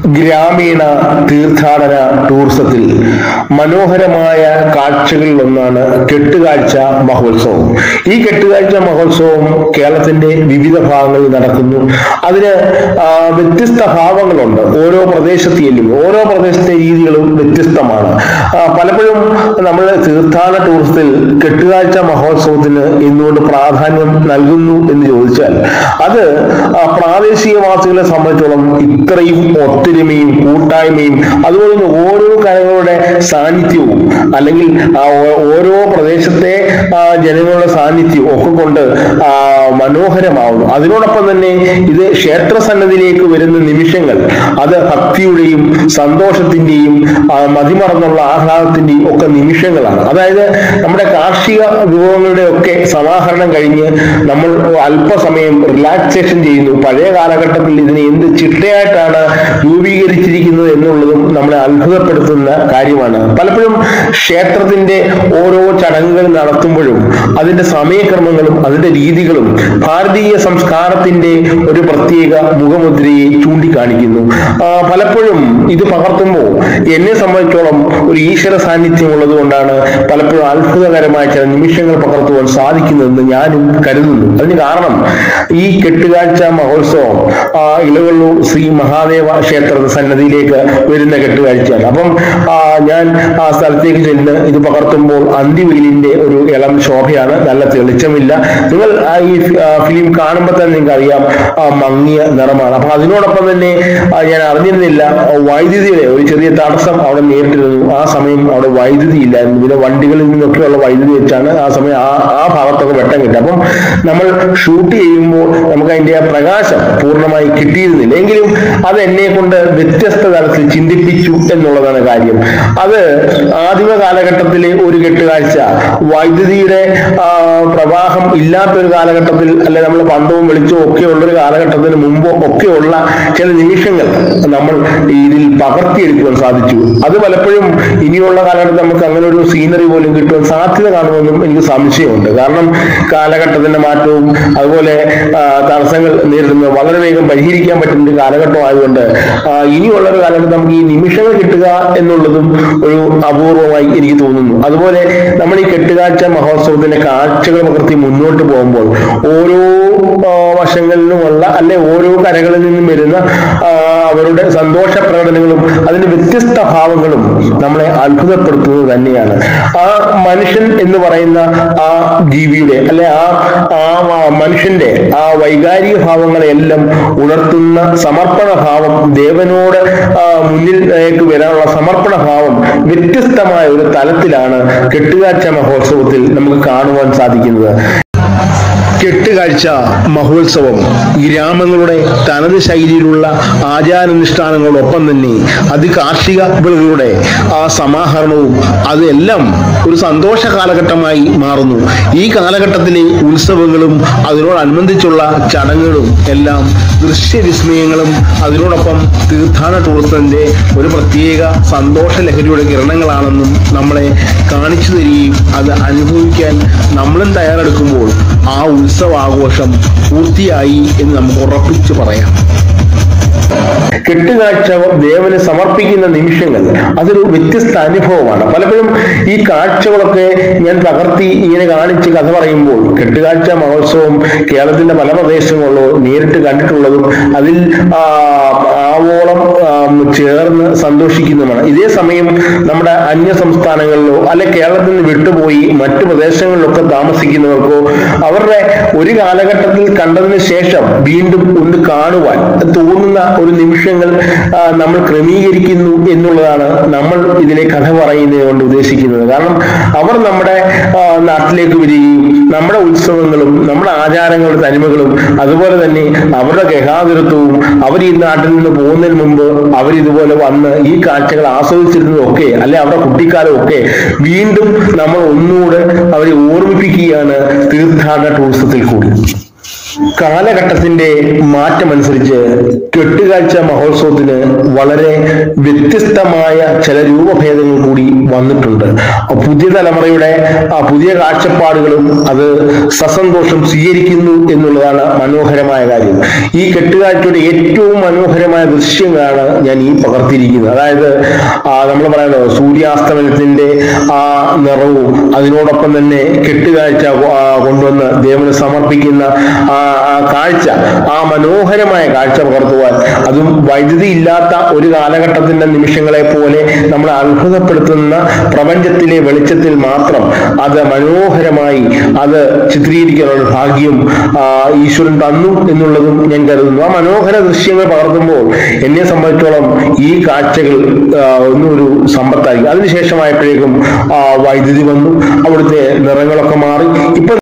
ഗ്രാമീണ തീർത്ഥാടന ടൂറിസത്തിൽ മനോഹരമായ കാഴ്ചകളിൽ ഒന്നാണ് കെട്ടുകാഴ്ച മഹോത്സവം. ഈ കെട്ടുകാഴ്ച മഹോത്സവം കേരളത്തിന്റെ വിവിധ ഭാഗങ്ങളിൽ നടക്കുന്നു. അതിന് വ്യത്യസ്ത ഭാവങ്ങളുണ്ട്. ഓരോ പ്രദേശത്തെയും ഓരോ പ്രദേശത്തെ രീതികളും വ്യത്യസ്തമാണ്. പലപ്പോഴും നമ്മൾ തീർത്ഥാടന ടൂറിസത്തിൽ കെട്ടുകാഴ്ച മഹോത്സവത്തിന് എന്തുകൊണ്ട് പ്രാധാന്യം നൽകുന്നു എന്ന് ചോദിച്ചാൽ, അത് പ്രാദേശികവാസികളെ സംബന്ധിച്ചോളം ഇത്രയും ഒത്തൊരുമയും കൂട്ടായ്മയും അതുപോലെ ഓരോ കലകളുടെ സാന്നിധ്യവും അല്ലെങ്കിൽ ഓരോ പ്രദേശത്തെ ജനങ്ങളുടെ സാന്നിധ്യവും ഒക്കെ കൊണ്ട് മനോഹരമാവുന്നു. അതിനോടൊപ്പം തന്നെ ഇത് ക്ഷേത്രസന്നിധിയിലേക്ക് വരുന്ന നിമിഷങ്ങൾ അത് ഭക്തിയുടെയും സന്തോഷത്തിന്റെയും മതിമറന്നുള്ള ആഹ്ലാദത്തിന്റെയും ഒക്കെ നിമിഷങ്ങളാണ്. അതായത് നമ്മുടെ കാർഷിക വിഭവങ്ങളുടെ ഒക്കെ സമാഹരണം കഴിഞ്ഞ് നമ്മൾ അല്പസമയം റിലാക്സേഷൻ ചെയ്യുന്നു. പഴയ കാലഘട്ടത്തിൽ ഇതിനെ എന്ത് ചിട്ടയായിട്ടാണ് രൂപീകരിച്ചിരിക്കുന്നത് എന്നുള്ളതും നമ്മളെ അത്ഭുതപ്പെടുത്തുന്ന കാര്യമാണ്. പലപ്പോഴും ക്ഷേത്രത്തിന്റെ ഓരോ ചടങ്ങുകൾ നടത്തുമ്പോഴും അതിന്റെ സമയക്രമങ്ങളും അതിന്റെ രീതികളും ഭാരതീയ സംസ്കാരത്തിന്റെ ഒരു പ്രത്യേക മുഖമുദ്രയെ ചൂണ്ടിക്കാണിക്കുന്നു. പലപ്പോഴും ഇത് പകർത്തുമ്പോൾ എന്നെ സംബന്ധിച്ചോളം ഒരു ഈശ്വര സാന്നിധ്യം ഉള്ളത് കൊണ്ടാണ് പലപ്പോഴും അത്ഭുതകരമായ ചില നിമിഷങ്ങൾ പകർത്തുവാൻ സാധിക്കുന്നതെന്ന് ഞാനും കരുതുന്നു. അതിന് കാരണം ഈ കെട്ടുകാഴ്ച മഹോത്സവം ഇളവള്ളൂർ ശ്രീ മഹാദേവ ക്ഷേത്ര സന്നദ്ധിയിലേക്ക് വരുന്ന കെട്ടുകാഴ്ചയാണ്. അപ്പം ഞാൻ ആ സ്ഥലത്തേക്ക് ചെന്ന് ഇത് പകർത്തുമ്പോൾ അന്തിവെയിലിന്റെ ഒരു ഇളം ശോഭയാണ്. നല്ല തെളിച്ചമില്ല. നിങ്ങൾ ഈ ഫിലിം കാണുമ്പോൾ തന്നെ നിങ്ങൾക്ക് അറിയാം മങ്ങിയ നിറമാണ്. അപ്പൊ അതിനോടൊപ്പം തന്നെ ഞാൻ അറിഞ്ഞിരുന്നില്ല വൈദ്യുതിയുടെ ഒരു ചെറിയ തടസ്സം അവിടെ നേരിട്ടിരുന്നു. ആ സമയം അവിടെ വൈദ്യുതി ഇല്ലായിരുന്നു. പിന്നെ വണ്ടികളിൽ നിന്നൊക്കെയുള്ള വൈദ്യുതി വെച്ചാണ് ആ സമയം ആ ഭാഗത്തൊക്കെ വെട്ടം കിട്ടുക. അപ്പം നമ്മൾ ഷൂട്ട് ചെയ്യുമ്പോൾ നമുക്ക് അതിന്റെ ആ പ്രകാശം പൂർണ്ണമായി കിട്ടിയിരുന്നില്ല. എങ്കിലും അത് എന്നെ കൊണ്ട് വ്യത്യസ്ത തലത്തിൽ ചിന്തിപ്പിച്ചു എന്നുള്ളതാണ് കാര്യം. അത് ആദിമ കാലഘട്ടത്തിലെ ഒരു കെട്ടുകാഴ്ച വൈദ്യുതിയുടെ പ്രവാഹം ഇല്ലാത്തൊരു കാലഘട്ടത്തിൽ, അല്ലെ നമ്മൾ പണ്ടവും വെളിച്ചവും ഒക്കെ ഉള്ളൊരു കാലഘട്ടത്തിന് മുമ്പോ ഒക്കെയുള്ള ചില നിമിഷങ്ങൾ നമ്മൾ ഇതിൽ പകർത്തിയെടുക്കുവാൻ സാധിച്ചു. അത് പലപ്പോഴും ഇനിയുള്ള കാലഘട്ടത്തിൽ നമുക്ക് അങ്ങനെ ഒരു സീനറി പോലും കിട്ടുവാൻ സാധ്യത കാണുമെന്നും എനിക്ക് സംശയമുണ്ട്. കാരണം കാലഘട്ടത്തിന്റെ മാറ്റവും അതുപോലെ തടസ്സങ്ങൾ നേരിടുന്നത് വളരെ വേഗം പരിഹരിക്കാൻ പറ്റുന്ന ഒരു കാലഘട്ടം ആയതുകൊണ്ട് ഇനിയുള്ള ഒരു കാലഘട്ടം നമുക്ക് ഈ നിമിഷങ്ങൾ കിട്ടുക എന്നുള്ളതും ഒരു അപൂർവമായി എനിക്ക് തോന്നുന്നു. അതുപോലെ നമ്മൾ ഈ കെട്ടുകാഴ്ച മഹോത്സവത്തിന്റെ കാഴ്ചകൾ പകർത്തി മുന്നോട്ട് പോകുമ്പോൾ ഓരോ വശങ്ങളിലുമുള്ള അല്ലെ ഓരോ കരകളിൽ നിന്നും വരുന്ന അവരുടെ സന്തോഷ പ്രകടനങ്ങളും അതിന്റെ വ്യത്യസ്ത ഭാവങ്ങളും നമ്മളെ അത്ഭുതപ്പെടുത്തുന്നത് തന്നെയാണ്. ആ മനുഷ്യൻ എന്ന് പറയുന്ന ആ ജീവിയുടെ അല്ലെ ആ മനുഷ്യന്റെ ആ വൈകാരിക ഭാവങ്ങളെല്ലാം ഉണർത്തുന്ന സമർപ്പണ ഭാവം, ദേവനോട് മുന്നിലേക്ക് വരാനുള്ള സമർപ്പണ ഭാവം വ്യത്യസ്തമായ ഒരു തലത്തിലാണ് കെട്ടുകാഴ്ച മഹോത്സവത്തിൽ നമുക്ക് കാണുവാൻ സാധിക്കുന്നത്. കെട്ടുകാഴ്ച മഹോത്സവം ഗ്രാമങ്ങളുടെ തനത് ശൈലിയിലുള്ള ആചാരാനുഷ്ഠാനങ്ങളോടൊപ്പം തന്നെ കാർഷിക വിളകളുടെ ആ സമാഹരണവും അതെല്ലാം ഒരു സന്തോഷ കാലഘട്ടമായി മാറുന്നു. ഈ കാലഘട്ടത്തിലെ ഉത്സവങ്ങളും അതിനോടനുബന്ധിച്ചുള്ള ചടങ്ങുകളും എല്ലാം ദൃശ്യവിസ്മയങ്ങളും അതിനോടൊപ്പം തീർത്ഥാടന ടൂറിസത്തിന്റെ ഒരു പ്രത്യേക സന്തോഷ ലഹരിയുടെ കിരണങ്ങളാണെന്നും നമ്മളെ കാണിച്ചു തരികയും അത് അനുഭവിക്കാൻ നമ്മളും തയ്യാറെടുക്കുമ്പോൾ ആ ഉത്സവാഘോഷം പൂർത്തിയായി എന്ന് നമുക്ക് ഉറപ്പിച്ചു പറയാം. കെട്ടുകാഴ്ച ദേവന് സമർപ്പിക്കുന്ന നിമിഷങ്ങൾ അതൊരു വ്യത്യസ്ത അനുഭവമാണ്. പലപ്പോഴും ഈ കാഴ്ചകളൊക്കെ ഞാൻ പകർത്തി ഇങ്ങനെ കാണിച്ച് കഥ പറയുമ്പോൾ കെട്ടുകാഴ്ച മഹോത്സവം കേരളത്തിന്റെ പല പ്രദേശങ്ങളിലോ നേരിട്ട് കണ്ടിട്ടുള്ളതും അതിൽ ആവോളം ചേർന്ന് സന്തോഷിക്കുന്നതുമാണ്. ഇതേ സമയം നമ്മുടെ അന്യ സംസ്ഥാനങ്ങളിലോ അല്ലെ കേരളത്തിൽ നിന്ന് വിട്ടുപോയി മറ്റു പ്രദേശങ്ങളിലൊക്കെ താമസിക്കുന്നവർക്കോ അവരുടെ ഒരു കാലഘട്ടത്തിൽ കണ്ടതിന് ശേഷം വീണ്ടും ഒന്ന് കാണുവാൻ തോന്നുന്ന ഒരു നിമിഷങ്ങൾ നമ്മൾ ക്രമീകരിക്കുന്നു എന്നുള്ളതാണ് നമ്മൾ ഇതിലെ കഥ പറയുന്നത് കൊണ്ട് ഉദ്ദേശിക്കുന്നത്. കാരണം അവർ നമ്മുടെ നാട്ടിലേക്ക് വരികയും നമ്മുടെ ഉത്സവങ്ങളും നമ്മുടെ ആചാരങ്ങളുടെ തനിമകളും അതുപോലെ തന്നെ അവരുടെ ഗൃഹാതുരത്വവും അവർ ഈ നാട്ടിൽ നിന്ന് പോകുന്നതിന് മുമ്പ് അവരിതുപോലെ വന്ന് ഈ കാഴ്ചകൾ ആസ്വദിച്ചിരുന്നതൊക്കെ അല്ലെ അവരുടെ കുട്ടിക്കാലം ഒക്കെ വീണ്ടും നമ്മൾ ഒന്നുകൂടെ അവരെ ഓർമ്മിപ്പിക്കുകയാണ് തീർത്ഥാടന ടൂറിസത്തിൽ കൂടി. കാലഘട്ടത്തിന്റെ മാറ്റമനുസരിച്ച് കെട്ടുകാഴ്ച മഹോത്സവത്തിന് വളരെ വ്യത്യസ്തമായ ചില രൂപഭേദങ്ങൾ കൂടി വന്നിട്ടുണ്ട്. പുതിയ തലമുറയുടെ പുതിയ കാഴ്ചപ്പാടുകളും അത് സസന്തോഷം സ്വീകരിക്കുന്നു എന്നുള്ളതാണ് മനോഹരമായ കാര്യം. ഈ കെട്ടുകാഴ്ചയുടെ ഏറ്റവും മനോഹരമായ ദൃശ്യങ്ങളാണ് ഞാൻ ഈ പകർത്തിയിരിക്കുന്നത്. അതായത് നമ്മൾ പറയുന്നത് സൂര്യാസ്തമനത്തിന്റെ ആ നിറവും അതിനോടൊപ്പം തന്നെ കെട്ടുകാഴ്ച കൊണ്ടുവന്ന് ദേവന് സമർപ്പിക്കുന്ന ആ കാഴ്ച, ആ മനോഹരമായ കാഴ്ച പകർത്തുവാൻ, അതും വൈദ്യുതി ഇല്ലാത്ത ഒരു കാലഘട്ടത്തിന്റെ നിമിഷങ്ങളെ പോലെ നമ്മളെ അത്ഭുതപ്പെടുത്തുന്ന പ്രപഞ്ചത്തിലെ വെളിച്ചത്തിൽ മാത്രം അത് മനോഹരമായി അത് ചിത്രീകരിക്കാനുള്ള ഭാഗ്യം ഈശ്വരൻ തന്നു എന്നുള്ളതും ഞാൻ കരുതുന്നു. ആ മനോഹര ദൃശ്യങ്ങൾ പകർത്തുമ്പോൾ എന്നെ സംബന്ധിച്ചോളം ഈ കാഴ്ചകൾ ഒന്നൊരു സമ്പത്തായിരിക്കും. അതിനുശേഷമായപ്പോഴേക്കും വൈദ്യുതി വന്നു, അവിടുത്തെ നിറങ്ങളൊക്കെ മാറി. ഇപ്പൊ